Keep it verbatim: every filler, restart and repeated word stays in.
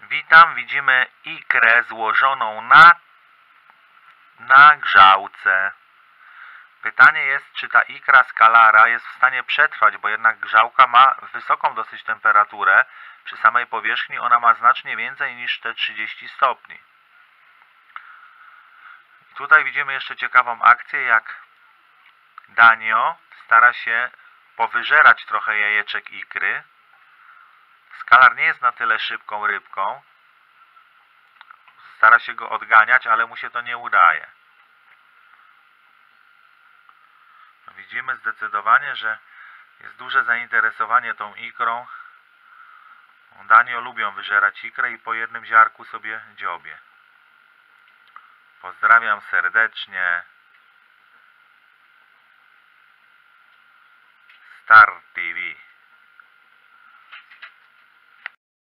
Witam, widzimy ikrę złożoną na, na grzałce. Pytanie jest, czy ta ikra skalara jest w stanie przetrwać, bo jednak grzałka ma wysoką dosyć temperaturę. Przy samej powierzchni ona ma znacznie więcej niż te trzydzieści stopni. Tutaj widzimy jeszcze ciekawą akcję, jak Danio stara się powyżerać trochę jajeczek ikry. Skalar nie jest na tyle szybką rybką. Stara się go odganiać, ale mu się to nie udaje. Widzimy zdecydowanie, że jest duże zainteresowanie tą ikrą. Danio lubią wyżerać ikrę i po jednym ziarku sobie dziobie. Pozdrawiam serdecznie. Star T V.